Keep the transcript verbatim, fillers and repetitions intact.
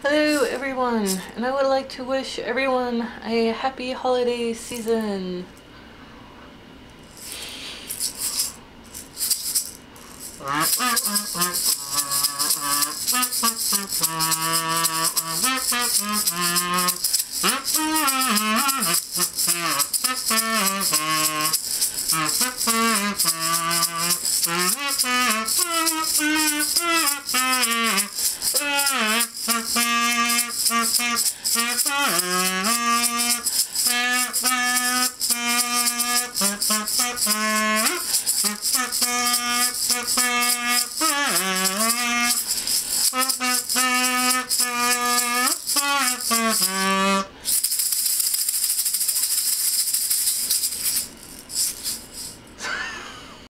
Hello everyone, and I would like to wish everyone a happy holiday season.